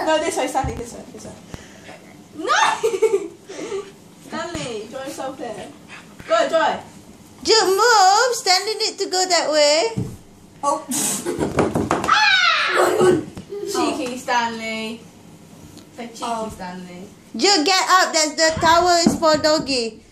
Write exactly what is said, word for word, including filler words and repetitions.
No, this way, Stanley, this way, this way. No! Stanley, draw yourself there. Go, Joy. Just move. Stanley need to go that way. Oh. Ah! Cheeky Stanley. It's like cheeky oh. Stanley. Just get up. That's the tower is for doggy.